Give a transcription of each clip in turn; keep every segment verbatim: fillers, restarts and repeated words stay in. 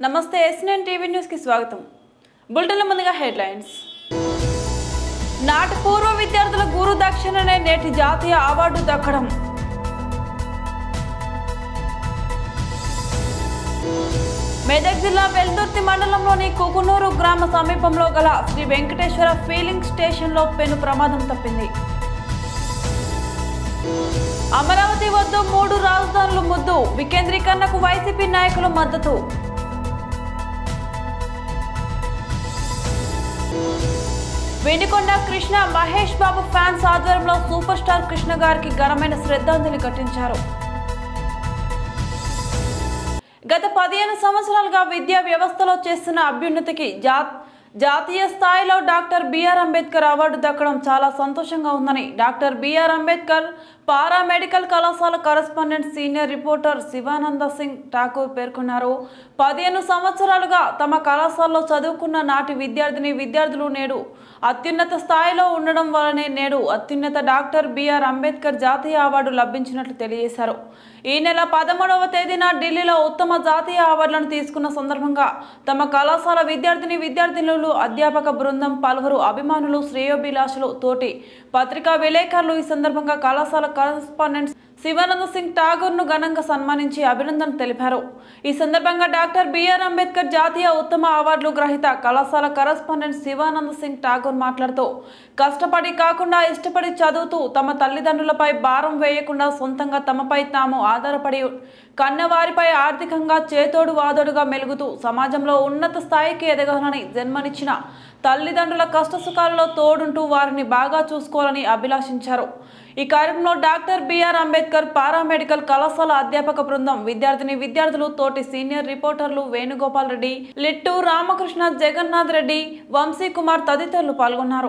నమస్తే yes nine TV news కి స్వాగతం. బులెటిన్ ముందుగా హెడ్లైన్స్. నాటి పూర్వ విద్యార్థుల గురు దక్షిణనే నేటి జాతీయ అవార్డు దక్కడం. మెదక్ జిల్లా వెల్దుర్తి మండలంలోని కుకునూరు గ్రామ సమీపంలో గల శ్రీ వెంకటేశ్వర ఫీలింగ్ స్టేషన్లో పెను ప్రమాదం తప్పింది. అమరావతి వద్ద మూడు రాజధానులు ముద్దు, వికేంద్రీకరణకు వైసీపీ నాయకుల మద్దతు. వెనికొండ కృష్ణ మహేష్ బాబు ఫ్యాన్స్ ఆధ్వర్యంలో సూపర్ స్టార్ కృష్ణ గారికి ఘనమైన శ్రద్ధాంజలి ఘటించారు. గత పదిహేను సంవత్సరాలుగా విద్యా వ్యవస్థలో చేస్తున్న అభ్యున్నతికి జా జాతీయ స్థాయిలో డాక్టర్ బిఆర్ అంబేద్కర్ అవార్డు దక్కడం చాలా సంతోషంగా ఉందని డాక్టర్ బిఆర్ అంబేద్కర్ పారామెడికల్ కళాశాల correspondent senior reporter Shivananda Singh Thakur పేర్కొన్నారు. పదిహేను సంవత్సరాలుగా తమ కళాశాలలో చదువుకున్న నాటి విద్యార్థిని విద్యార్థులు నేడు అత్యున్నత స్థాయిలో ఉండడం వల్లనే నేడు అత్యున్నత డాక్టర్ బిఆర్ అంబేద్కర్ జాతీయ అవార్డు లభించినట్లు తెలియజేశారు. ఈ నెల పదమూడవ తేదీన ఢిల్లీలో ఉత్తమ జాతీయ అవార్డులను తీసుకున్న సందర్భంగా తమ కళాశాల విద్యార్థిని విద్యార్థినులు, అధ్యాపక బృందం, పలువురు అభిమానులు, శ్రేయోభిలాషులు, తోటి పత్రికా విలేకరులు ఈ సందర్భంగా కళాశాల కరెస్పాండెంట్ శివానంద సింగ్ ఠాగూర్ ను ఘనంగా సన్మానించి అభినందనలు తెలిపారు. ఈ సందర్భంగా డాక్టర్ బిఆర్ అంబేద్కర్ జాతీయ ఉత్తమ అవార్డులు గ్రహీత కళాశాల కరెస్పాండెంట్ శివానంద సింగ్ ఠాగూర్ మాట్లాడుతూ, కష్టపడి కాకుండా ఇష్టపడి చదువుతూ తమ తల్లిదండ్రులపై భారం వేయకుండా సొంతంగా తమపై తాము ఆధారపడి కన్నవారిపై ఆర్థికంగా చేతోడు వాదోడుగా మెలుగుతూ సమాజంలో ఉన్నత స్థాయికి ఎదగాలని జన్మనిచ్చిన తల్లిదండ్రుల కష్టసుఖాలలో తోడుంటూ వారిని బాగా చూసుకోవాలని అభిలాషించారు. ఈ కార్యక్రమంలో డాక్టర్ బిఆర్ అంబేద్కర్ పారామెడికల్ కళాశాల అధ్యాపక బృందం, విద్యార్థిని విద్యార్థులు, తోటి సీనియర్ రిపోర్టర్లు వేణుగోపాల్ రెడ్డి, లిట్టు రామకృష్ణ, జగన్నాథ్ రెడ్డి, వంశీ కుమార్ తదితరులు పాల్గొన్నారు.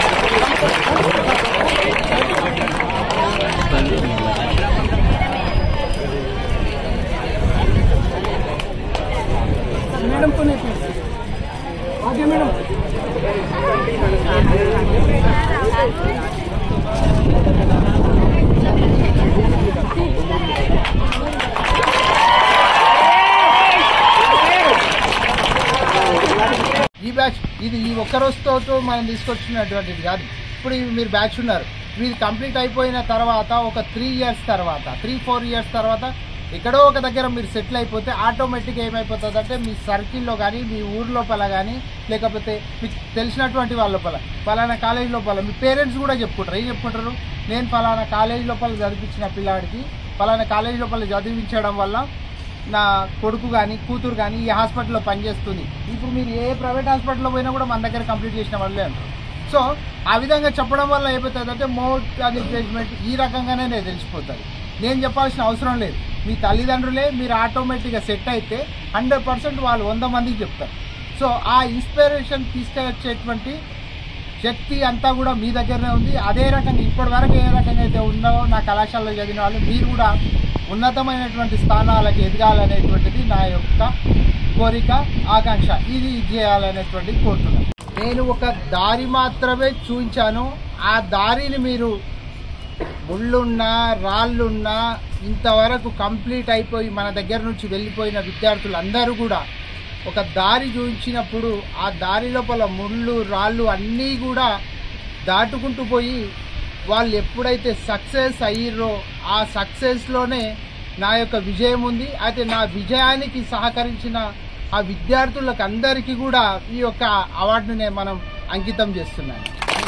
ఈ బ్యాచ్ ఇది ఈ ఒక్క రోజుతో మనం తీసుకొచ్చినటువంటిది కాదు. ఇప్పుడు మీరు బ్యాచ్ ఉన్నారు, ఇది కంప్లీట్ అయిపోయిన తర్వాత ఒక త్రీ ఇయర్స్ తర్వాత త్రీ ఫోర్ ఇయర్స్ తర్వాత ఎక్కడో ఒక దగ్గర మీరు సెటిల్ అయిపోతే ఆటోమేటిక్గా ఏమైపోతుంది అంటే మీ సర్కిల్లో కానీ, మీ ఊరు లోపల కానీ, లేకపోతే మీకు తెలిసినటువంటి వాళ్ళ లోపల ఫలానా కాలేజీ లోపల మీ పేరెంట్స్ కూడా చెప్పుకుంటారు. ఏం చెప్పుకుంటారు? నేను ఫలానా కాలేజీ లోపల చదివించిన పిల్లాడికి ఫలానా కాలేజీ లోపల చదివించడం వల్ల నా కొడుకు కానీ కూతురు కానీ ఈ హాస్పిటల్లో పనిచేస్తుంది. ఇప్పుడు మీరు ఏ ప్రైవేట్ హాస్పిటల్లో పోయినా కూడా మన దగ్గర కంప్లీట్ చేసిన వాళ్ళే అంటారు. సో ఆ విధంగా చెప్పడం వల్ల ఏమవుతుందంటే మోర్ అది జడ్జ్మెంట్ ఈ రకంగానే నేను తెలిసిపోతుంది. నేను చెప్పాల్సిన అవసరం లేదు. మీ తల్లిదండ్రులే మీరు ఆటోమేటిక్గా సెట్ అయితే హండ్రెడ్ పర్సెంట్ వాళ్ళు వంద మందికి చెప్తారు. సో ఆ ఇన్స్పిరేషన్ తీసుకొచ్చేటువంటి శక్తి అంతా కూడా మీ దగ్గరనే ఉంది. అదే రకంగా ఇప్పటి వరకు ఏ రకంగా అయితే ఉందో నా కళాశాలలో చదివిన వాళ్ళు మీరు కూడా ఉన్నతమైనటువంటి స్థానాలకు ఎదగాలనేటువంటిది నా యొక్క కోరిక, ఆకాంక్ష. ఇది చేయాలనేటువంటిది కోరుతున్నాను. నేను ఒక దారి మాత్రమే చూపించాను. ఆ దారిని మీరు ముళ్ళున్నా రాళ్ళున్నా ఇంతవరకు కంప్లీట్ అయిపోయి మన దగ్గర నుంచి వెళ్ళిపోయిన విద్యార్థులందరూ కూడా ఒక దారి చూపించినప్పుడు ఆ దారి లోపల ముళ్ళు రాళ్ళు అన్నీ కూడా దాటుకుంటూ పోయి వాళ్ళు ఎప్పుడైతే సక్సెస్ అయ్యిర్రో ఆ సక్సెస్లోనే నా యొక్క విజయం ఉంది. అయితే నా విజయానికి సహకరించిన ఆ విద్యార్థులకు అందరికీ కూడా ఈ యొక్క అవార్డునే మనం అంకితం చేస్తున్నాను.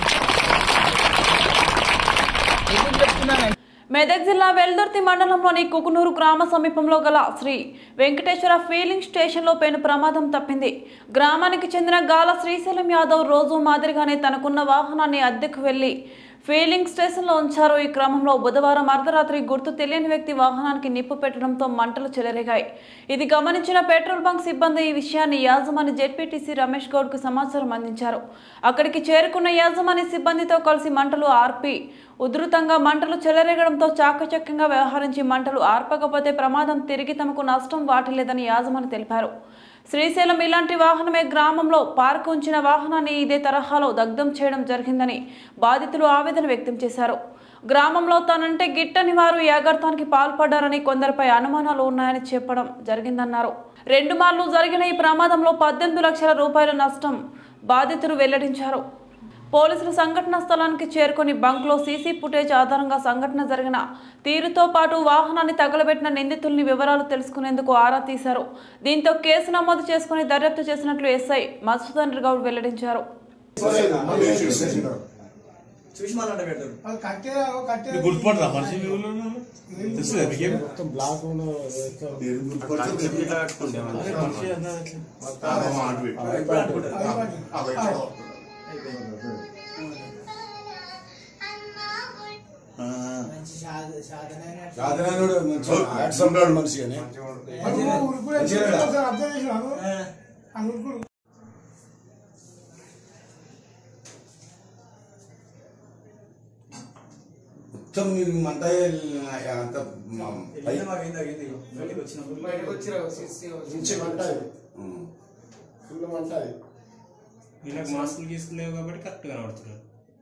ఎందుకు చెప్తున్నాను? మెదక్ జిల్లా వెల్దుర్తి మండలంలోని కుకునూరు గ్రామ సమీపంలో గల శ్రీ వెంకటేశ్వర ఫీలింగ్ స్టేషన్లో పెను ప్రమాదం తప్పింది. గ్రామానికి చెందిన గాల శ్రీశైలం యాదవ్ రోజు మాదిరిగానే తనకున్న వాహనాన్ని అద్దెకు వెళ్లి ఫీలింగ్ స్టేషన్లో ఉంచారు. ఈ క్రమంలో బుధవారం అర్ధరాత్రి గుర్తు తెలియని వ్యక్తి వాహనానికి నిప్పు పెట్టడంతో మంటలు చెలరేగాయి. ఇది గమనించిన పెట్రోల్ బంక్ సిబ్బంది ఈ విషయాన్ని యాజమాని జెడ్పీటీసీ రమేష్ గౌడ్ కు సమాచారం అందించారు. అక్కడికి చేరుకున్న యాజమాని సిబ్బందితో కలిసి మంటలు ఆర్పి ఉధృతంగా మంటలు చెలరేగడంతో చాకచక్యంగా వ్యవహరించి మంటలు ఆర్పకపోతే ప్రమాదం తిరిగి తమకు నష్టం వాటిల్లేదని యాజమాని తెలిపారు. శ్రీశైలం ఇలాంటి వాహనమే గ్రామంలో పార్కు ఉంచిన వాహనాన్ని ఇదే తరహాలో దగ్ధం చేయడం జరిగిందని బాధితులు ఆవేదన వ్యక్తం చేశారు. గ్రామంలో తనంటే గిట్టని వారు యాగర్తానికి పాల్పడ్డారని కొందరిపై అనుమానాలు ఉన్నాయని చెప్పడం జరిగిందన్నారు. రెండు మార్లు జరిగిన ఈ ప్రమాదంలో పద్దెనిమిది లక్షల రూపాయల నష్టం బాధితులు వెల్లడించారు. పోలీసులు సంఘటనా స్థలానికి చేరుకొని బంక్లో సీసీ ఫుటేజ్ ఆధారంగా సంఘటన జరిగిన తీరుతో పాటు వాహనాన్ని తగలబెట్టిన నిందితుల్ని వివరాలు తెలుసుకునేందుకు ఆరా తీశారు. దీంతో కేసు నమోదు చేసుకుని దర్యాప్తు చేసినట్లు ఎస్ఐ మధుసూదన్ గౌడ్ వెల్లడించారు. మొత్తం మంట అంత మాస్కులు తీసుకులేవు కాబట్టి కరెక్ట్ కనబడుతున్నాడు.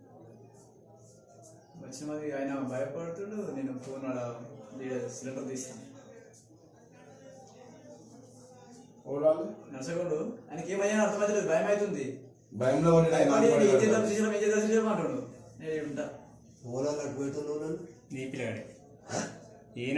వచ్చినది ఆయన భయపడుతుడు. నేను ఫోన్ సిలిండర్ తీస్తాను నర్సగోడు ఆయనకి ఏమయ్యా అర్థమవుతుంది. భయం అవుతుంది. భయంలో అంటాడు. నేను ఉంటా నీ పిల్లగాడే ఈయన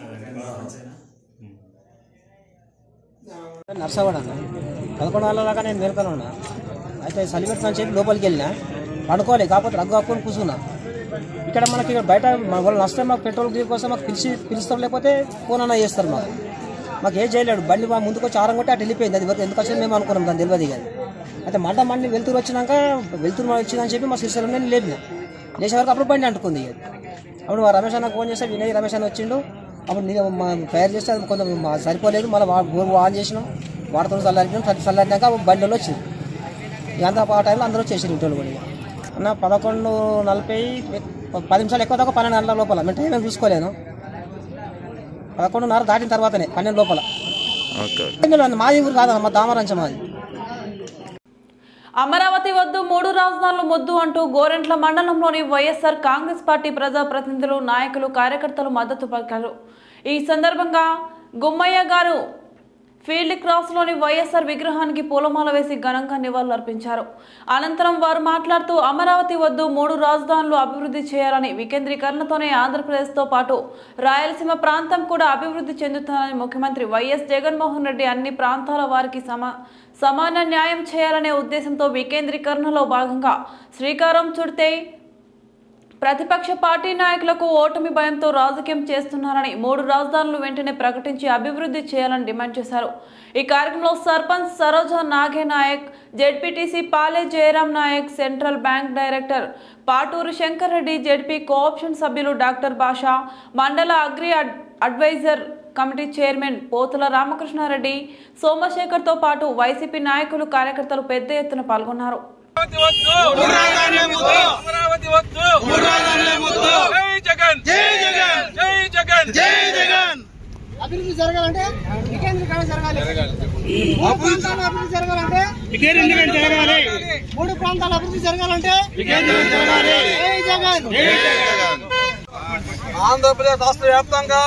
నర్సవాడ అన్న పదకొండు వాళ్ళ దాకా నేను మేల్కొని ఉన్నా. అయితే సలిపెట్టిన చెప్పి లోపలికి వెళ్ళినా పడుకోవాలి. కాకపోతే రగ్గు కప్పుకొని కూర్చున్నా. ఇక్కడ మనకి ఇక్కడ బయట మన వాళ్ళు నష్టం మాకు పెట్రోల్ కోసం మాకు పిలిచి పిలుస్తారు, లేకపోతే ఫోన్ అన్న చేస్తారు. మాకు మాకు ఏం చేయలేడు. బండి మా ముందుకు వచ్చి ఆరం కొట్టి అటు వెళ్ళిపోయింది. అది ఎందుకు వచ్చింది మేము అనుకున్నాం, దాన్ని తెలియదు. కానీ అయితే మంట మండి వెళ్తురు వచ్చినాక వెళ్తురు వచ్చిందని చెప్పి మా సిరిసిలో నేను లేపిన. లేచే వరకు అప్పుడు బండి అంటుకుంది. అప్పుడు మా రమేష్ అన్నకు ఫోన్ చేస్తే వినయ్ రమేష్ అన్న వచ్చిండు. అప్పుడు నేను ఫైర్ చేస్తే అది కొంచెం సరిపోలేదు. మళ్ళీ బోర్ ఆన్ చేసినాం, వాడుతో చల్లారినాం. చల్లారినాక బండిలో వచ్చింది. అంతా ఆ టైంలో అందరూ వచ్చేసారు ఇంట్లో కూడా. అన్న పదకొండు నలభై పది నిమిషాలు ఎక్కువ దాకా పన్నెండు గంటల లోపల మేము టైం చూసుకోలేను. పదకొండున్నర దాటిన తర్వాతనే పన్నెండు లోపల. మాది ఊరు కాదు, మా దామరంచం మాది. అమరావతి వద్దు, మూడు రాజధానులు మొద్దు అంటూ గోరెంట్ల మండలంలోని వైఎస్ఆర్ కాంగ్రెస్ పార్టీ ప్రజాప్రతినిధులు, నాయకులు, కార్యకర్తలు మద్దతు పలికారు. ఈ సందర్భంగా గుమ్మయ్య గారు ఫీల్డ్ క్రాస్లోని వైఎస్ఆర్ విగ్రహానికి పూలమాల వేసి ఘనంగా నివాళులర్పించారు. అనంతరం వారు మాట్లాడుతూ అమరావతి వద్దు, మూడు రాజధానులు అభివృద్ధి చేయాలని, వికేంద్రీకరణతోనే ఆంధ్రప్రదేశ్తో పాటు రాయలసీమ ప్రాంతం కూడా అభివృద్ధి చెందుతుందని ముఖ్యమంత్రి వైఎస్ జగన్మోహన్ రెడ్డి అన్ని ప్రాంతాల వారికి సమా సమాన న్యాయం చేయాలనే ఉద్దేశంతో వికేంద్రీకరణలో భాగంగా శ్రీకారం చుడితే ప్రతిపక్ష పార్టీ నాయకులకు ఓటమి భయంతో రాజకీయం చేస్తున్నారని, మూడు రాజధానులు వెంటనే ప్రకటించి అభివృద్ధి చేయాలని డిమాండ్ చేశారు. ఈ కార్యక్రమంలో sarpanch Saroja Nage Nayak, ZPTC Pale Jayaram Nayak, central bank director Paturu Shankar Reddy, ZP cooption సభ్యులు డాక్టర్ భాషా, మండల agri advisor committee chairman Pothula Ramakrishna Reddy, సోమశేఖర్తో పాటు వైసీపీ నాయకులు, కార్యకర్తలు పెద్ద ఎత్తున పాల్గొన్నారు. అభివృద్ధి జరగాలంటే వికేంద్రీకరణ జరగాలి. మూడు ప్రాంతాల అభివృద్ధి జరగాలంటే వికేంద్రీకరణ జరగాలి. మూడు ప్రాంతాల అభివృద్ధి జరగాలంటే వికేంద్రీకరణ జరగాలి. జై జగన్. ఆంధ్రప్రదేశ్ రాష్ట్ర వ్యాప్తంగా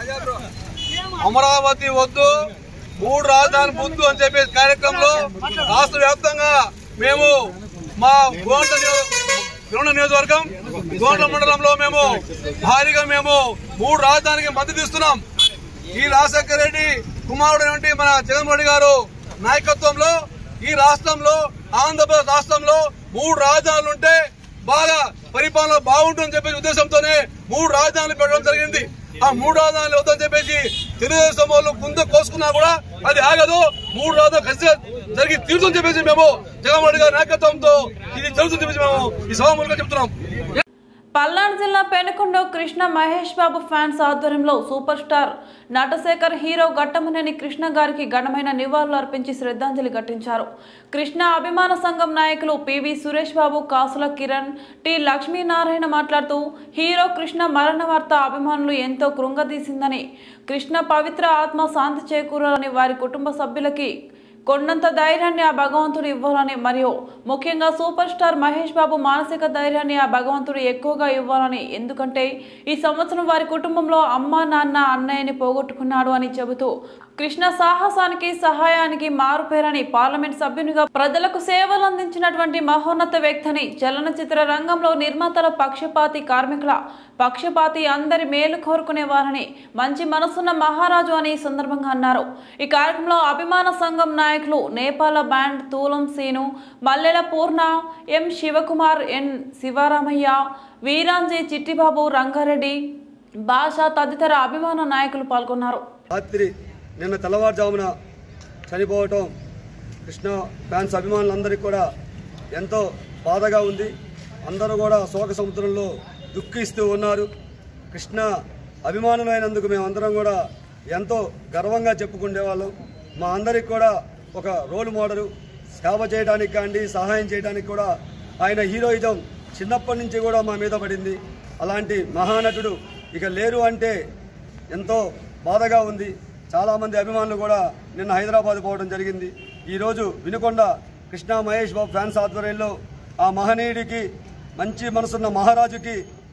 అమరావతి వద్దు, మూడు రాజధాని వద్దు అని చెప్పే కార్యక్రమంలో రాష్ట్ర వ్యాప్తంగా మేము మా గోండ్ల నియోజకవర్గం గోండ్ల మండలంలో మేము భారీగా మేము మూడు రాజధానికి మద్దతు ఇస్తున్నాం. ఈ రాజశేఖర రెడ్డి కుమారుడు మన జగన్మోహన్ రెడ్డి గారు నాయకత్వంలో ఈ రాష్ట్రంలో ఆంధ్రప్రదేశ్ రాష్ట్రంలో మూడు రాజధానులు ఉంటే బాగా పరిపాలన బాగుంటుందని చెప్పేసి ఉద్దేశంతోనే మూడు రాజధానులు పెట్టడం జరిగింది. ఆ మూడు రాజధానులు వద్దని చెప్పేసి తెలుగుదేశం వాళ్ళు ముందు కోసుకున్నా కూడా అది ఆగదు. మూడు రాజధానులు ఖచ్చితంగా జరిగి తీరుతుందని చెప్పేసి మేము జగన్మోహన్ రెడ్డి గారి నాయకత్వంతో ఇది జరుగుతుందని చెప్పేసి మేము ఈ సభాముఖంగా చెప్తున్నాం. పల్నాడు జిల్లా పెనుకొండ కృష్ణ మహేష్ బాబు ఫ్యాన్స్ ఆధ్వర్యంలో super star Natasekhar hero Ghattamaneni Krishna గారికి ఘనమైన నివాళులు అర్పించి శ్రద్ధాంజలి ఘటించారు. కృష్ణ అభిమాన సంఘం నాయకులు పివి సురేష్ బాబు, కాసుల కిరణ్, టి లక్ష్మీనారాయణ మాట్లాడుతూ హీరో కృష్ణ మరణ వార్త అభిమానులు ఎంతో కృంగదీసిందని, కృష్ణ పవిత్ర ఆత్మ శాంతి చేకూరాలని, వారి కుటుంబ సభ్యులకి కొండంత ధైర్యాన్ని ఆ భగవంతుడు ఇవ్వాలని, మరియు ముఖ్యంగా సూపర్ స్టార్ మహేష్ బాబు మానసిక ధైర్యాన్ని ఆ భగవంతుడు ఎక్కువగా ఇవ్వాలని, ఎందుకంటే ఈ సంవత్సరం వారి కుటుంబంలో అమ్మ, నాన్న, అన్నయ్యని పోగొట్టుకున్నాడు అని చెబుతూ కృష్ణ సాహసానికి సహాయానికి మారుపేరని పార్లమెంట్ సభ్యునిగా ప్రజలకు సేవలు అందించినటువంటి మహోన్నత వ్యక్తిని చలనచిత్ర రంగంలో నిర్మాతల పక్షపాతి కార్మికుల పక్షపాతి అందరి మేలు కోరుకునేవారని మంచి మనసున్న మహారాజు అని ఈ సందర్భంగా అన్నారు. ఈ కార్యక్రమంలో అభిమాన సంఘం నాయకులు నేపాల బ్యాండ్ తూలం సీను, మల్లెల పూర్ణ, ఎం శివకుమార్, ఎన్ శివరామయ్య, వీరాంజీ, చిట్టిబాబు, రంగారెడ్డి, భాష తదితర అభిమాన నాయకులు పాల్గొన్నారు. నిన్న తెల్లవారుజామున చనిపోవటం కృష్ణ ఫ్యాన్స్ అభిమానులందరికీ కూడా ఎంతో బాధగా ఉంది. అందరూ కూడా శోక సముద్రంలో దుఃఖిస్తూ ఉన్నారు. కృష్ణ అభిమానులైనందుకు మేమందరం కూడా ఎంతో గర్వంగా చెప్పుకునేవాళ్ళం. మా అందరికి కూడా ఒక రోల్ మోడల్, సేవ చేయడానికి కానీ సహాయం చేయడానికి కూడా ఆయన హీరోయిజం చిన్నప్పటి నుంచి కూడా మా మీద పడింది. అలాంటి మహానటుడు ఇక లేరు అంటే ఎంతో బాధగా ఉంది. చాలామంది అభిమానులు కూడా నిన్న హైదరాబాద్ పోవడం జరిగింది. ఈరోజు వినుకొండ కృష్ణ మహేష్ బాబు ఫ్యాన్స్ ఆధ్వర్యంలో ఆ మహనీయుడికి, మంచి మనసున్న మహారాజుకి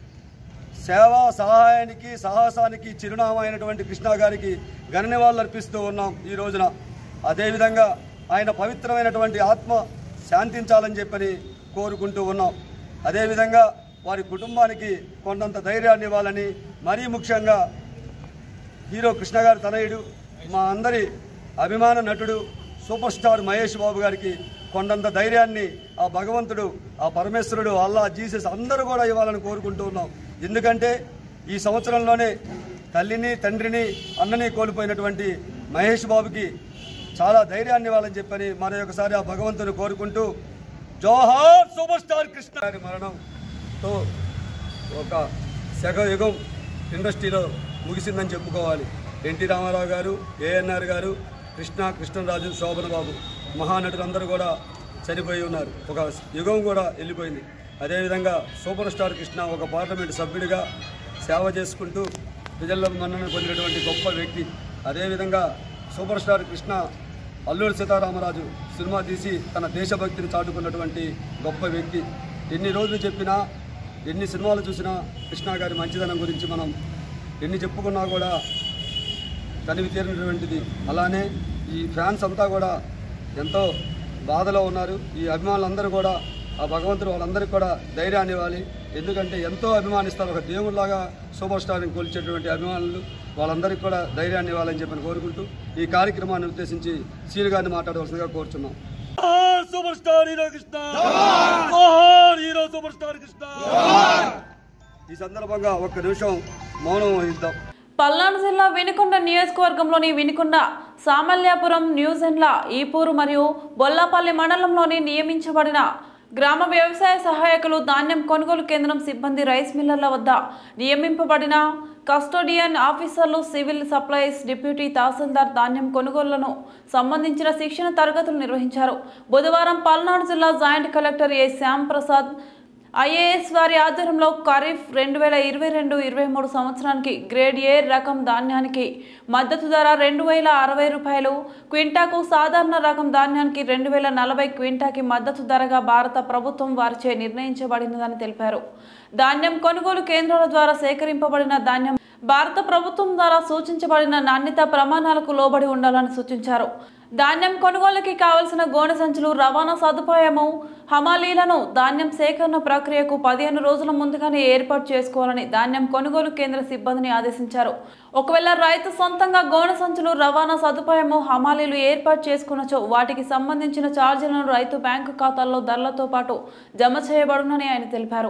సేవా సహాయానికి సాహసానికి చిరునామా అయినటువంటి కృష్ణ గారికి ఘన నివాళులు అర్పిస్తూ ఉన్నాం ఈ రోజున. అదేవిధంగా ఆయన పవిత్రమైనటువంటి ఆత్మ శాంతించాలని చెప్పని కోరుకుంటూ ఉన్నాం. అదేవిధంగా వారి కుటుంబానికి కొండంత ధైర్యాన్ని ఇవ్వాలని, మరీ ముఖ్యంగా హీరో కృష్ణ గారి తనయుడు, మా అందరి అభిమాన నటుడు సూపర్ స్టార్ మహేష్ బాబు గారికి కొండంత ధైర్యాన్ని ఆ భగవంతుడు, ఆ పరమేశ్వరుడు, అల్లా, జీసస్ అందరూ కూడా ఇవ్వాలని కోరుకుంటూ ఉన్నాం. ఎందుకంటే ఈ సంవత్సరంలోనే తల్లిని, తండ్రిని, అన్నని కోల్పోయినటువంటి మహేష్ బాబుకి చాలా ధైర్యాన్ని ఇవ్వాలని చెప్పని మరొకసారి ఆ భగవంతుని కోరుకుంటూ, జోహార్ సూపర్ స్టార్ కృష్ణ గారి మరణంతో ఒక శగ యుగం ఇండస్ట్రీలో ముగిసిందని చెప్పుకోవాలి. ఎన్టీ రామారావు గారు, ఏఎన్ఆర్ గారు, కృష్ణ, కృష్ణరాజు, శోభన్ బాబు మహానటులందరూ కూడా చనిపోయి ఉన్నారు. ఒక యుగం కూడా వెళ్ళిపోయింది. అదేవిధంగా సూపర్ స్టార్ కృష్ణ ఒక పార్లమెంటు సభ్యుడిగా సేవ చేసుకుంటూ ప్రజల్లో మన్నన పొందినటువంటి గొప్ప వ్యక్తి. అదేవిధంగా super star Krishna Alluri Sitaramaraju cinema తీసి తన దేశభక్తిని చాటుకున్నటువంటి గొప్ప వ్యక్తి. ఎన్ని రోజులు చెప్పినా, ఎన్ని సినిమాలు చూసినా కృష్ణ గారి మంచిదనం గురించి మనం ఎన్ని చెప్పుకున్నా కూడా తనివి తీరినటువంటిది. అలానే ఈ ఫ్యాన్స్ అంతా కూడా ఎంతో బాధలో ఉన్నారు. ఈ అభిమానులందరూ కూడా ఆ భగవంతుడు వాళ్ళందరికీ కూడా ధైర్యాన్ని ఇవ్వాలి. ఎందుకంటే ఎంతో అభిమానిస్తారు. ఒక దేవుళ్ళలాగా సూపర్ స్టార్ని కొలిచేటువంటి అభిమానులు వాళ్ళందరికీ కూడా ధైర్యాన్ని ఇవ్వాలని చెప్పని కోరుకుంటూ ఈ కార్యక్రమాన్ని ఉద్దేశించి సీను గారిని మాట్లాడవలసిందిగా కోరుచున్నాం. Super star hero Krishna, hero super star Krishna. ఈ సందర్భంగా ఒక్క నిమిషం మౌనం వహిద్దాం. పల్నాడు జిల్లా వినుకొండ నియోజకవర్గంలోని వినుకొండ, సామల్యాపురం, న్యూజెండ్ల, ఈపూరు మరియు బొల్లాపల్లి మండలంలోని నియమించబడిన గ్రామ వ్యవసాయ సహాయకులు, ధాన్యం కొనుగోలు కేంద్రం సిబ్బంది, రైస్ మిల్లర్ల వద్ద నియమింపబడిన కస్టోడియన్ ఆఫీసర్లు, సివిల్ సప్లైస్ డిప్యూటీ తహసీల్దార్ ధాన్యం కొనుగోళ్లను సంబంధించిన శిక్షణ తరగతులు నిర్వహించారు. బుధవారం పల్నాడు జిల్లా joint collector A Shyam Prasad IAS వారి ఆధ్వర్యంలో ఖరీఫ్ రెండు వేల ఇరవై రెండు ఇరవై మూడు సంవత్సరానికి గ్రేడ్ ఏ రకం ధాన్యానికి మద్దతు ధర రెండు వేల అరవై రూపాయలు, క్వింటాకు సాధారణ రకం ధాన్యానికి రెండు వేల నలభై క్వింటాకి మద్దతు ధరగా భారత ప్రభుత్వం వారిచే నిర్ణయించబడినదని తెలిపారు. ధాన్యం కొనుగోలు కేంద్రాల ద్వారా సేకరింపబడిన ధాన్యం భారత ప్రభుత్వం ద్వారా సూచించబడిన నాణ్యత ప్రమాణాలకు లోబడి ఉండాలని సూచించారు. ధాన్యం కొనుగోలుకి కావలసిన గోనె సంచులు, రవాణా సదుపాయము, హమాలీలను ధాన్యం సేకరణ ప్రక్రియకు పదిహేను రోజుల ముందుగానే ఏర్పాటు చేసుకోవాలని ధాన్యం కొనుగోలు కేంద్ర సిబ్బందిని ఆదేశించారు. ఒకవేళ రైతు సొంతంగా గోనె సంచులు, రవాణా సదుపాయము, హమాలీలు ఏర్పాటు చేసుకున్నచో వాటికి సంబంధించిన ఛార్జీలను రైతు బ్యాంకు ఖాతాల్లో ధరలతో పాటు జమ చేయబడునని ఆయన తెలిపారు.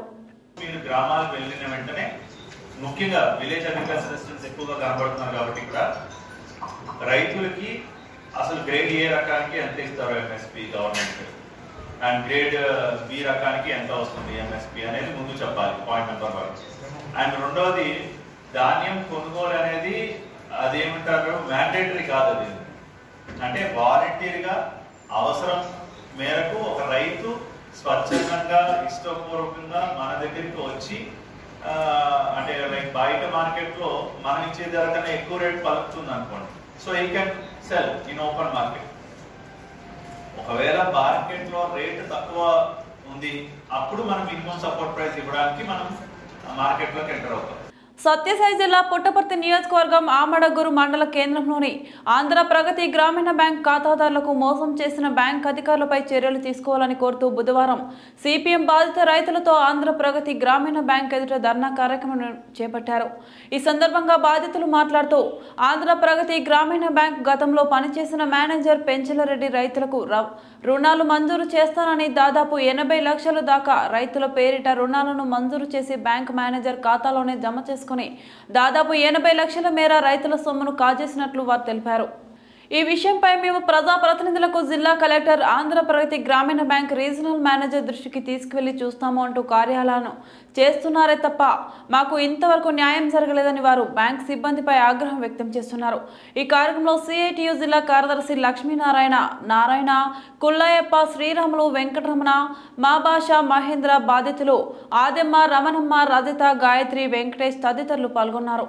ముఖ్యంగా విలేజ్ అగ్రికల్చర్ అసిస్టెంట్స్ ఎక్కువగా కనబడుతున్నారు కాబట్టి ఇక్కడ రైతులకి అసలు గ్రేడ్ ఏ రకానికి ఎంత ఇస్తారో MSP government and grade B రకానికి ఎంత వస్తుంది ఎంఎస్పి అనేది ముందు చెప్పాలి, పాయింట్ నెంబర్ వన్. అండ్ రెండవది ధాన్యం కొనుగోలు అనేది అదేమంటారు మ్యాండేటరీ కాదు. అది అంటే వాలంటీర్గా అవసరం మేరకు ఒక రైతు స్వచ్ఛందంగా ఇష్టపూర్వకంగా మన దగ్గరికి వచ్చి అంటే లైక్ బయట మార్కెట్ లో మనం ఇచ్చే ధర కన్నా ఎక్కువ రేట్ పలుకుతుంది అనుకోండి, so you can sell in open market. ఒకవేళ మార్కెట్ లో రేట్ తక్కువ ఉంది అప్పుడు మనం మినిమం సపోర్ట్ ప్రైస్ ఇవ్వడానికి మనం మార్కెట్ లోకి ఎంటర్ అవుతాం. సత్యసాయి జిల్లా పుట్టపర్తి నియోజకవర్గం ఆమడగూరు మండల కేంద్రంలోని ఆంధ్ర ప్రగతి గ్రామీణ బ్యాంక్ ఖాతాదారులకు మోసం చేసిన బ్యాంక్ అధికారులపై చర్యలు తీసుకోవాలని కోరుతూ బుధవారం సిపిఎం బాధిత రైతులతో ఆంధ్ర ప్రగతి గ్రామీణ బ్యాంక్ ఎదుట ధర్నా కార్యక్రమం చేపట్టారు. ఈ సందర్భంగా బాధితులు మాట్లాడుతూ ఆంధ్ర ప్రగతి గ్రామీణ బ్యాంక్ గతంలో పనిచేసిన మేనేజర్ పెంచలరెడ్డి రైతులకు రుణాలు మంజూరు చేస్తానని దాదాపు ఎనభై లక్షల దాకా రైతుల పేరిట రుణాలను మంజూరు చేసి బ్యాంక్ మేనేజర్ ఖాతాలోనే జమ చేసుకుని దాదాపు ఎనభై లక్షల మేర రైతుల సొమ్మును కాజేసినట్లు వారు తెలిపారు. ఈ విషయంపై మేము ప్రజాప్రతినిధులకు జిల్లా కలెక్టర్ ఆంధ్ర ప్రగతి గ్రామీణ బ్యాంక్ రీజనల్ మేనేజర్ దృష్టికి తీసుకువెళ్లి చూస్తాము అంటూ కార్యాలయాలను చేస్తున్నారే తప్ప మాకు ఇంతవరకు న్యాయం జరగలేదని వారు బ్యాంక్ సిబ్బందిపై ఆగ్రహం వ్యక్తం చేస్తున్నారు. ఈ కార్యక్రమంలో సిఐటియు జిల్లా కార్యదర్శి లక్ష్మీనారాయణ, నారాయణ, కుల్లయ్యప్ప, శ్రీరాములు, వెంకటరమణ, మా భాష, మహేంద్ర, బాధితులు ఆదెమ్మ, రమణమ్మ, రజిత, గాయత్రి, వెంకటేష్ తదితరులు పాల్గొన్నారు.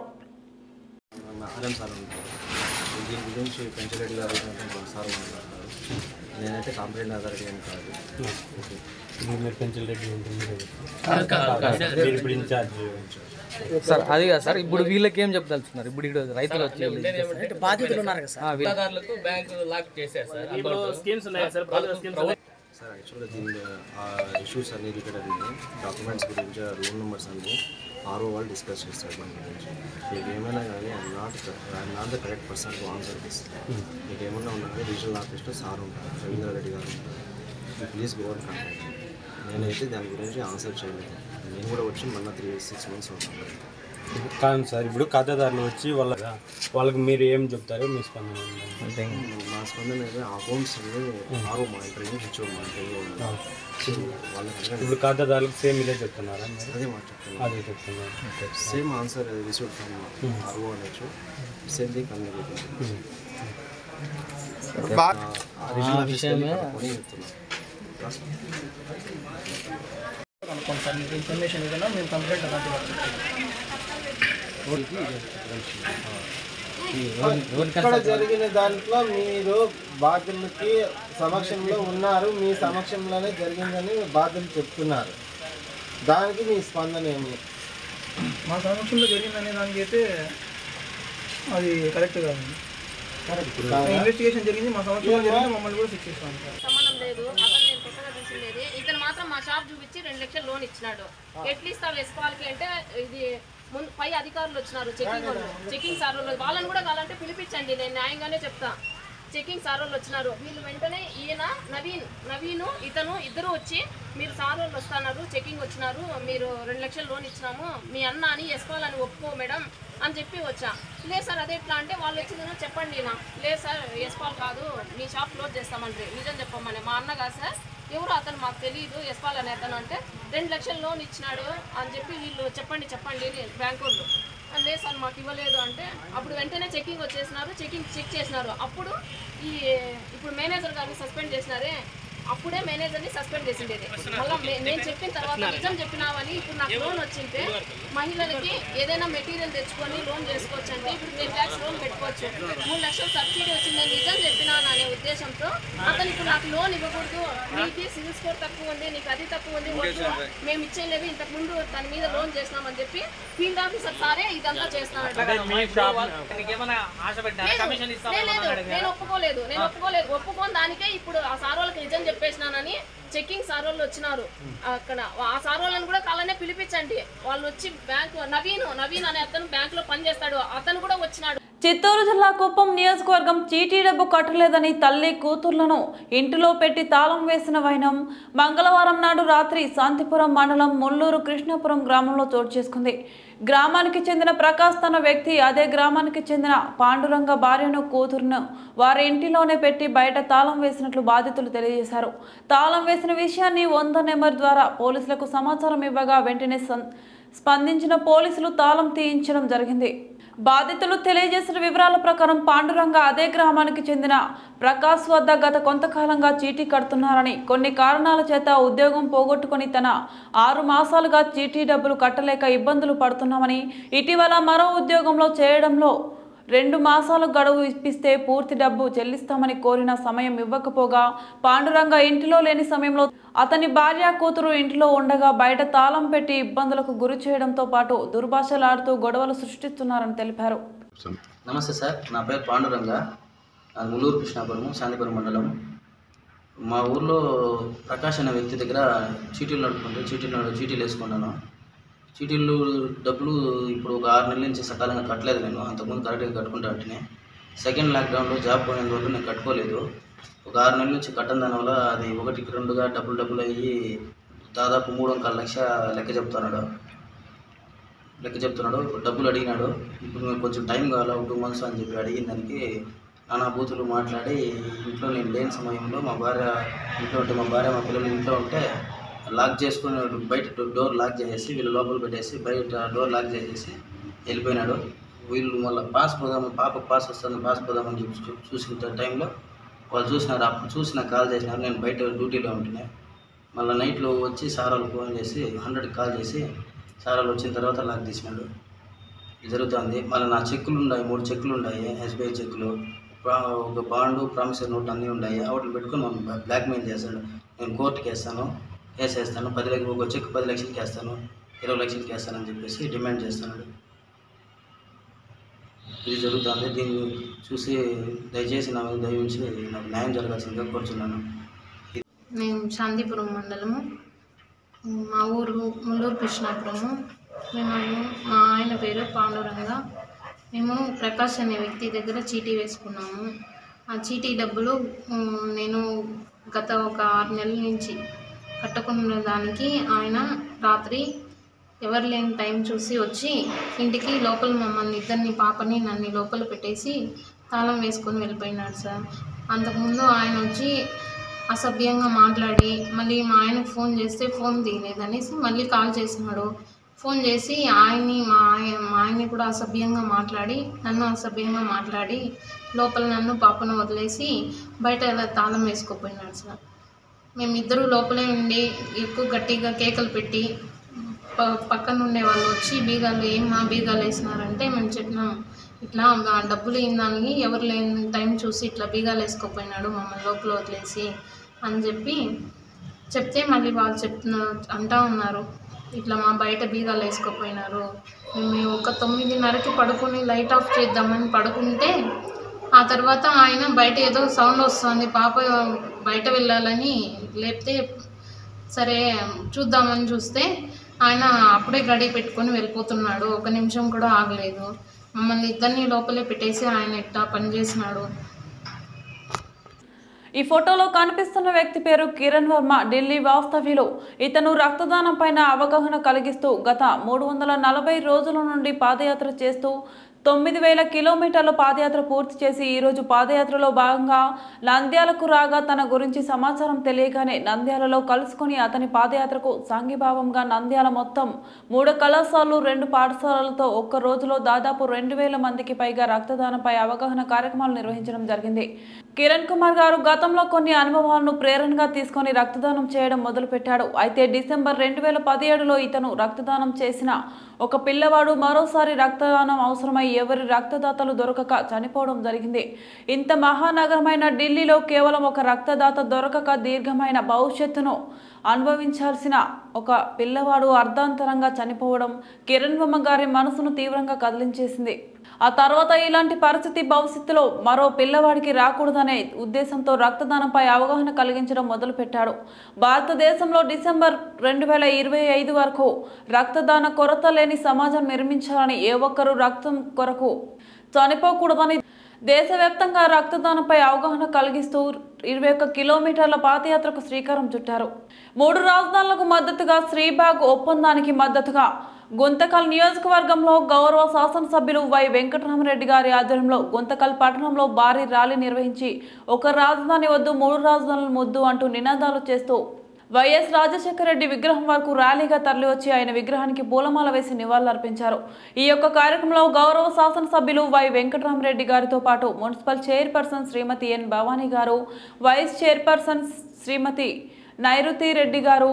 దీని గురించి పెంచరెడ్డి గారు సార్ మాట్లాడుతున్నారు. నేనైతే కంప్లైంట్ అథారిటీ అని కాదు. మీరు పెంచరెడ్డి ఇప్పుడు ఇన్ఛార్జ్ సార్ అది కాదు సార్. ఇప్పుడు వీళ్ళకి ఏం చెప్పదలుచున్నారు? ఇప్పుడు ఇక్కడ రైతులు వచ్చి బాధ్యతలు ఉన్నారు కదా సార్, వీళ్ళదారులకు బ్యాంకు లాక్ చేశారు సార్. ఇప్పుడు స్కీమ్స్ ఉన్నాయి సార్. సార్ యాక్చువల్గా దీని ఇష్యూస్ అన్ని ఇక్కడ డాక్యుమెంట్స్ గురించి రూల్ నెంబర్స్ అన్ని ఆర్ఓ వాళ్ళు డిస్కస్ చేస్తారు. దాని గురించి మీకు ఏమైనా కానీ I'm not I'm not the correct person to answer this. మీకు ఏమన్నా ఉన్నది రీజనల్ ఆఫీస్లో సార్ ఉంటారు, రవీంద్ర రెడ్డి గారు ఉంటారు. మీ ప్లీజ్ గో అండ్ కాంటాక్ట్. నేనైతే దాని గురించి ఆన్సర్ చేయలేదు. నేను కూడా వచ్చి మొన్న త్రీ సిక్స్ మంత్స్ అవుతుంది. కాదు సార్, ఇప్పుడు ఖాతాదారులు వచ్చి వాళ్ళ వాళ్ళకి మీరు ఏం చెప్తారో మీ స్పందన? మా స్పందన అయితే అకౌంట్స్ అన్ని ఆరో మానిటరింగ్, హెచ్ఓ మానిటరింగ్ వాళ్ళకి. ఇప్పుడు ఖాతాదారులకు సేమ్ ఇదే చెప్తున్నారా? అదే మాట చెప్తున్నారు. అదే చెప్తున్నారు. Same answer receive from RO and HO. Same thing communicate information ఏదైనా మేము కంప్లైంట్ ఇక్కడ జరిగిన దాంట్లో మీరు బాధ్యులకి సమక్షంలో ఉన్నారు, మీ సమక్షంలోనే జరిగిందని బాధ్యులు చెప్తున్నారు. దానికి మీ స్పందన ఏమి? మా సమక్షంలో జరిగిందనే దానికి అయితే అది కరెక్ట్ కాదు. ఇన్వెస్టిగేషన్ జరిగింది, మా సమక్షంలో జరిగింది, మమ్మల్ని కూడా శిక్ష ఇస్తాం. సంబంధం లేదు. అతను నేను కొత్తగా చూసిండేది. ఇతను మాత్రం మా షాప్ చూపించి రెండు లక్షలు లోన్ ఇచ్చినాడు. ఎట్లీస్ట్ వాళ్ళు వేసుకోవాలి అంటే ఇది ముందు పై అధికారులు వచ్చినారు, చెకింగ్ వాళ్ళు, చెకింగ్ సార్ వాళ్ళు. వాళ్ళని కూడా కావాలంటే పిలిపించండి, నేను న్యాయంగానే చెప్తా. చెకింగ్ సార్ వాళ్ళు వచ్చినారు. వీళ్ళు వెంటనే ఈయన నవీన్ నవీను ఇతను ఇద్దరు వచ్చి మీరు సార్ వాళ్ళు వస్తున్నారు, చెకింగ్ వచ్చినారు, మీరు రెండు లక్షలు లోన్ ఇచ్చినాము, మీ అన్న అని వేసుకోవాలని ఒప్పుకో మేడం అని చెప్పి వచ్చా. లేదు సార్ అదే ఎట్లా అంటే వాళ్ళు వచ్చిందో చెప్పండి. నా లేదు సార్ వేసుకోవాలి కాదు, మీ షాప్ క్లోజ్ చేస్తామంటే నిజం చెప్పమని. మా అన్న కాదు సార్, ఎవరు అతను మాకు తెలియదు, ఎస్పాల్ అని అతను అంటే రెండు లక్షలు లోన్ ఇచ్చినాడు అని చెప్పి వీళ్ళు చెప్పండి చెప్పండి బ్యాంక్ వాళ్ళు. లేదు సార్ మాకు ఇవ్వలేదు అంటే అప్పుడు వెంటనే చెకింగ్ వచ్చేసినారు, చెకింగ్ చెక్ చేసినారు. అప్పుడు ఈ ఇప్పుడు మేనేజర్ గారిని సస్పెండ్ చేసినారే, అప్పుడే మేనేజర్ని సస్పెండ్ చేసిండేది. మళ్ళీ నేను చెప్పిన తర్వాత నిజం చెప్పినావని ఇప్పుడు నాకు లోన్ వచ్చింటే మహిళలకి ఏదైనా మెటీరియల్ తెచ్చుకొని లోన్ చేసుకోవచ్చు అంటే ఇప్పుడు టెన్ ల్యాక్స్ లోన్ పెట్టుకోవచ్చు. మూడు లక్షలు సబ్సిడీ వచ్చింది, నేను నిజం చెప్పినాను అనే ఉద్దేశంతో అతను ఇప్పుడు నాకు లోన్ ఇవ్వకూడదు, నీకు సివిల్ స్కోర్ తక్కువ ఉంది, నీకు అది తక్కువ ఉంది, వద్దు మేము ఇచ్చేలేవి, ఇంతకు ముందు తన మీద లోన్ చేసినామని చెప్పి ఫీల్డ్ ఆఫీసర్ సారే ఇదంతా చేస్తున్నాడు. నేను ఒప్పుకోలేదు నేను ఒప్పుకోలేదు ఒప్పుకోని దానికే ఇప్పుడు ఆ సార్ వాళ్ళకి నిజం చెప్పేసినానని చెకింగ్ సార్ వాళ్ళు వచ్చినారు. అక్కడ ఆ సార్ వాళ్ళని కూడా కాలనే పిలిపించండి. వాళ్ళు వచ్చి బ్యాంకు నవీన్ నవీన్ అనే అతను బ్యాంక్ లో పనిచేస్తాడు, అతను కూడా వచ్చినాడు. చిత్తూరు జిల్లా కుప్పం నియోజకవర్గం చీటీ డబ్బు కట్టలేదని తల్లి కూతుర్లను ఇంటిలో పెట్టి తాళం వేసిన వైనం మంగళవారం నాడు రాత్రి శాంతిపురం మండలం ముల్లూరు కృష్ణాపురం గ్రామంలో చోటు చేసుకుంది. గ్రామానికి చెందిన ప్రకాశ్ తన వ్యక్తి అదే గ్రామానికి చెందిన పాండురంగ భార్యను కూతురును వారి ఇంటిలోనే పెట్టి బయట తాళం వేసినట్లు బాధితులు తెలియజేశారు. తాళం వేసిన విషయాన్ని వంద నెంబర్ ద్వారా పోలీసులకు సమాచారం ఇవ్వగా వెంటనే స్పందించిన పోలీసులు తాళం తీయించడం జరిగింది. బాధితులు తెలియజేసిన వివరాల ప్రకారం పాండురంగ అదే గ్రామానికి చెందిన ప్రకాశ్ వద్ద గత కొంతకాలంగా చీటీ కడుతున్నారని, కొన్ని కారణాల చేత ఉద్యోగం పోగొట్టుకుని తన ఆరు మాసాలుగా చీటీ డబ్బులు కట్టలేక ఇబ్బందులు పడుతున్నామని, ఇటీవల మరో ఉద్యోగంలో చేయడంలో రెండు మాసాల గడువు ఇప్పిస్తే పూర్తి డబ్బు చెల్లిస్తామని కోరిన సమయం ఇవ్వకపోగా పాండురంగ ఇంటిలో లేని సమయంలో అతని భార్య కూతురు ఇంటిలో ఉండగా బయట తాళం పెట్టి ఇబ్బందులకు గురి చేయడంతో పాటు దుర్భాషలాడుతూ గొడవలు సృష్టిస్తున్నారని తెలిపారు. నమస్తే సార్, నా పేరు పాండురంగ, ముల్లూరు కృష్ణాపురం శాంతిపురం మండలం. మా ఊర్లో ప్రకాష్ అనే వ్యక్తి దగ్గర చీటీలు నడుపుకుంటే చీటీలు చీటీలు వేసుకున్నాను. చీటీలు డబ్బులు ఇప్పుడు ఒక ఆరు నెలల నుంచి సకాలంగా కట్టలేదు. నేను అంతకుముందు కరెక్ట్గా కట్టుకుంటా వాటిని. సెకండ్ లాక్డౌన్లో జాబ్ పోయినంత వరకు నేను కట్టుకోలేదు. ఒక ఆరు నెలల నుంచి కట్టని దాని వల్ల అది ఒకటికి రెండుగా డబ్బులు డబ్బులు అయ్యి దాదాపు మూడు వందల లక్ష లెక్క చెప్తున్నాడు లెక్క చెప్తున్నాడు డబ్బులు అడిగినాడు. ఇప్పుడు మేము కొంచెం టైం కావాలా టూ మంత్స్ అని చెప్పి అడిగిన దానికి నానా బూతులు మాట్లాడి ఇంట్లో నేను లేని సమయంలో మా భార్య ఇంట్లో ఉంటే మా భార్య మా పిల్లలు ఇంట్లో ఉంటే లాక్ చేసుకుని బయట డోర్ లాక్ చేసేసి వీళ్ళు లోపల పెట్టేసి బయట డోర్ లాక్ చేసేసి వెళ్ళిపోయినాడు. వీళ్ళు మళ్ళీ పాస్ పోదాము పాప పాస్ వస్తుంది పాస్ పోదామని చెప్పి చూసిన టైంలో వాళ్ళు చూసినారు. అప్పుడు చూసిన కాల్ చేసినారు. నేను బయట డ్యూటీలో ఉంటున్నాను. మళ్ళీ నైట్లో వచ్చి సార్ వాళ్ళు ఫోన్ చేసి హండ్రెడ్కి కాల్ చేసి సార్ వాళ్ళు వచ్చిన తర్వాత లాక్ తీసినాడు. ఇది జరుగుతుంది. మళ్ళీ నా చెక్కులు ఉన్నాయి, మూడు చెక్కులు ఉన్నాయి, ఎస్బీఐ చెక్కులు, ఒక బాండు ప్రామిసరీ నోట్ అన్నీ ఉన్నాయి. వాటిని పెట్టుకుని మనం బ్లాక్మెయిల్ చేశాడు. నేను కోర్టుకి వేస్తాను, వేసేస్తాను, పది లక్షలు ఒక చెక్ పది లక్షలకి వేస్తాను, ఇరవై లక్షలకి వేస్తానని చెప్పేసి డిమాండ్ చేస్తున్నాడు. ఇది జరుగుతుంది. దీన్ని చూసి దయచేసి నా మీద దయవించి నాకు న్యాయం జరగాల్సిందిగా కోరుచున్నాను. మేము శాంతిపురం మండలము, మా ఊరు ముల్లూరు కృష్ణాపురము. మేము మా ఆయన పేరు పాండురంగ. మేము ప్రకాష్ అనే వ్యక్తి దగ్గర చీటీ వేసుకున్నాము. ఆ చీటీ డబ్బులు నేను గత ఒక ఆరు నెలల నుంచి కట్టుకున్న దానికి ఆయన రాత్రి ఎవరు లేని టైం చూసి వచ్చి ఇంటికి లోపల మమ్మల్ని ఇద్దరిని పాపని నన్ను లోపల పెట్టేసి తాళం వేసుకొని వెళ్ళిపోయినాడు సార్. అంతకుముందు ఆయన వచ్చి అసభ్యంగా మాట్లాడి మళ్ళీ మా ఆయనకు ఫోన్ చేస్తే ఫోన్ తీయలేదనేసి మళ్ళీ కాల్ చేసినాడు. ఫోన్ చేసి ఆయన్ని మా ఆయన మా ఆయన్ని కూడా అసభ్యంగా మాట్లాడి నన్ను అసభ్యంగా మాట్లాడి లోపల నన్ను పాపను వదిలేసి బయట తాళం వేసుకోపోయినాడు సార్. మేమిద్దరూ లోపలే ఉండి ఎక్కువ గట్టిగా కేకలు పెట్టి ప పక్కన ఉండే వాళ్ళు వచ్చి బీగాలు ఏం మా బీగాలు వేసినారంటే మేము చెప్పినాం, ఇట్లా డబ్బులు అయిన దానికి ఎవరు లేని టైం చూసి ఇట్లా బీగాలు వేసుకోపోయినాడు మమ్మల్ని లోపల వదిలేసి అని చెప్పి చెప్తే మళ్ళీ వాళ్ళు చెప్తున్న అంటా ఉన్నారు, ఇట్లా మా బయట బీగాలు వేసుకోపోయినారు. మేము ఒక తొమ్మిదిన్నరకి పడుకొని లైట్ ఆఫ్ చేద్దామని పడుకుంటే ఆ తర్వాత ఆయన బయట ఏదో సౌండ్ వస్తుంది, పాప బయట వెళ్ళాలని లేపితే సరే చూద్దామని చూస్తే ఆయన అప్పుడే గడి పెట్టుకొని వెళ్ళిపోతున్నాడు. ఒక నిమిషం కూడా ఆగలేదు. మమ్మల్ని ఇద్దరిని లోపలే పెట్టేసి ఆయన ఇట్లా పనిచేసినాడు. ఈ ఫోటోలో కనిపిస్తున్న వ్యక్తి పేరు కిరణ్ వర్మ, ఢిల్లీ వాస్తవ్యులు. ఇతను రక్తదానం పైన అవగాహన కలిగిస్తూ గత మూడు వందల నలభై రోజుల నుండి పాదయాత్ర చేస్తూ తొమ్మిది వేల కిలోమీటర్ల పాదయాత్ర పూర్తి చేసి ఈరోజు పాదయాత్రలో భాగంగా నంద్యాలకు రాగా తన గురించి సమాచారం తెలియగానే నంద్యాలలో కలుసుకుని అతని పాదయాత్రకు సాంఘీభావంగా నంద్యాల మొత్తం మూడు కళాశాలలు రెండు పాఠశాలలతో ఒక్క రోజులో దాదాపు రెండు వేల మందికి పైగా రక్తదానంపై అవగాహన కార్యక్రమాలు నిర్వహించడం జరిగింది. కిరణ్ కుమార్ గారు గతంలో కొన్ని అనుభవాలను ప్రేరణగా తీసుకొని రక్తదానం చేయడం మొదలుపెట్టాడు. అయితే డిసెంబర్ రెండు వేల పదిహేడులో ఇతను రక్తదానం చేసిన ఒక పిల్లవాడు మరోసారి రక్తదానం అవసరమై ఎవరి రక్తదాతలు దొరకక చనిపోవడం జరిగింది. ఇంత మహానగరమైన ఢిల్లీలో కేవలం ఒక రక్తదాత దొరకక దీర్ఘమైన భవిష్యత్తును అనుభవించాల్సిన ఒక పిల్లవాడు అర్ధాంతరంగా చనిపోవడం కిరణ్ వర్మ గారి మనసును తీవ్రంగా కదిలించేసింది. ఆ తర్వాత ఇలాంటి పరిస్థితి భవిష్యత్తులో మరో పిల్లవాడికి రాకూడదనే ఉద్దేశంతో రక్తదానంపై అవగాహన కలిగించడం మొదలుపెట్టాడు. భారతదేశంలో డిసెంబర్ రెండు వేల ఇరవై ఐదు వరకు రక్తదాన కొరత లేని సమాజం నిర్మించాలని, ఏ ఒక్కరూ రక్తం కొరకు చనిపోకూడదని దేశవ్యాప్తంగా రక్తదానంపై అవగాహన కలిగిస్తూ ఇరవై ఒక్క కిలోమీటర్ల పాదయాత్రకు శ్రీకారం చుట్టారు. మూడు రాజధానులకు మద్దతుగా శ్రీబాగ్ ఒప్పందానికి మద్దతుగా గుంతకల్ నియోజకవర్గంలో గౌరవ శాసనసభ్యులు వై వెంకటరామరెడ్డి గారి ఆధ్వర్యంలో గుంతకల్ పట్టణంలో భారీ ర్యాలీ నిర్వహించి ఒక రాజధాని వద్దు మూడు రాజధానులు ముద్దు అంటూ నినాదాలు చేస్తూ వైఎస్ రాజశేఖర రెడ్డి విగ్రహం వరకు ర్యాలీగా తరలివచ్చి ఆయన విగ్రహానికి పూలమాల వేసి నివాళులర్పించారు. ఈ యొక్క కార్యక్రమంలో గౌరవ శాసనసభ్యులు వై వెంకటరామరెడ్డి గారితో పాటు municipal chairperson Shrimati N Bhavani గారు, వైస్ చైర్పర్సన్ శ్రీమతి నైరుతి రెడ్డి గారు,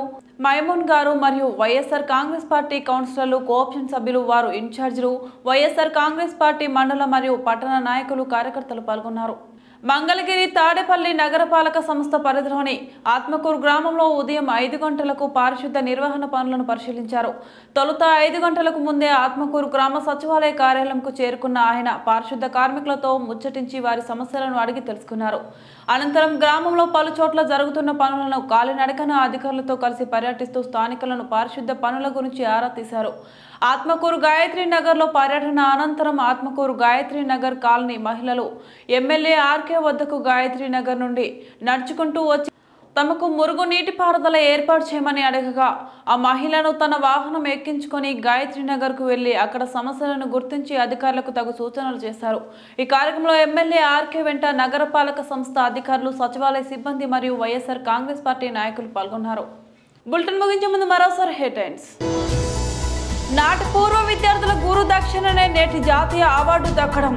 మైమూన్ గారు మరియు వైఎస్ఆర్ కాంగ్రెస్ పార్టీ కౌన్సిలర్లు, కోఆప్షన్ సభ్యులు, వారు ఇన్ఛార్జీలు, వైఎస్ఆర్ కాంగ్రెస్ పార్టీ మండల మరియు పట్టణ నాయకులు, కార్యకర్తలు పాల్గొన్నారు. మంగళగిరి తాడేపల్లి నగరపాలక సంస్థ పరిధిలోని ఆత్మకూరు గ్రామంలో ఉదయం ఐదు గంటలకు పారిశుద్ధ నిర్వహణ పనులను పరిశీలించారు. తొలుత ఐదు గంటలకు ముందే ఆత్మకూరు గ్రామ సచివాలయ కార్యాలయంకు చేరుకున్న ఆయన పారిశుద్ధ కార్మికులతో ముచ్చటించి వారి సమస్యలను అడిగి తెలుసుకున్నారు. అనంతరం గ్రామంలో పలు చోట్ల జరుగుతున్న పనులను కాలినడకన అధికారులతో కలిసి పర్యటిస్తూ స్థానికులను పారిశుద్ధ పనుల గురించి ఆరా తీశారు. ఆత్మకూరు గాయత్రి నగర్లో పర్యటన అనంతరం ఆత్మకూరు గాయత్రి నగర్ కాలనీ మహిళలు ఎమ్మెల్యే ఆర్కే వద్దకు గాయత్రి నగర్ నుండి నడుచుకుంటూ వచ్చి తమకు మురుగు నీటిపారుదల ఏర్పాటు చేయమని అడగగా ఆ మహిళను తన వాహనం ఎక్కించుకొని గాయత్రి నగర్కు వెళ్లి అక్కడ సమస్యలను గుర్తించి అధికారులకు తగు సూచనలు చేశారు. ఈ కార్యక్రమంలో ఎమ్మెల్యే ఆర్కే వెంట నగరపాలక సంస్థ అధికారులు, సచివాలయ సిబ్బంది మరియు వైఎస్ఆర్ కాంగ్రెస్ పార్టీ నాయకులు పాల్గొన్నారు. బులెటిన్ ముగించే ముందు మరోసారి హెడ్లైన్స్. నాటి పూర్వ విద్యార్థుల గురు దక్షిణనే నేటి జాతీయ అవార్డు దక్కడం.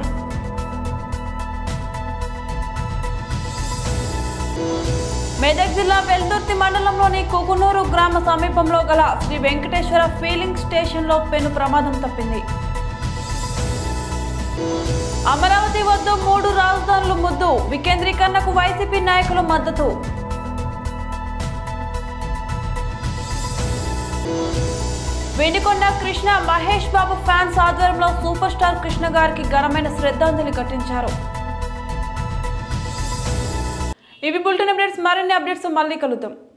మెదక్ జిల్లా వెల్దుర్తి మండలంలోని కుకునూరు గ్రామ సమీపంలో గల శ్రీ వెంకటేశ్వర ఫీలింగ్ స్టేషన్లో పెను ప్రమాదం తప్పింది. అమరావతి వద్ద మూడు రాజధానులు ముద్దు, వికేంద్రీకరణకు వైసీపీ నాయకుల మద్దతు. వెనికొండ కృష్ణ మహేష్ బాబు ఫ్యాన్స్ ఆధ్వర్యంలో సూపర్ స్టార్ కృష్ణ గారికి ఘనమైన శ్రద్ధాంజలి ఘటించారు. ఇవి బులెటిన్ అప్డేట్స్. మరిన్ని అప్డేట్స్ మళ్ళీ కలుద్దాం.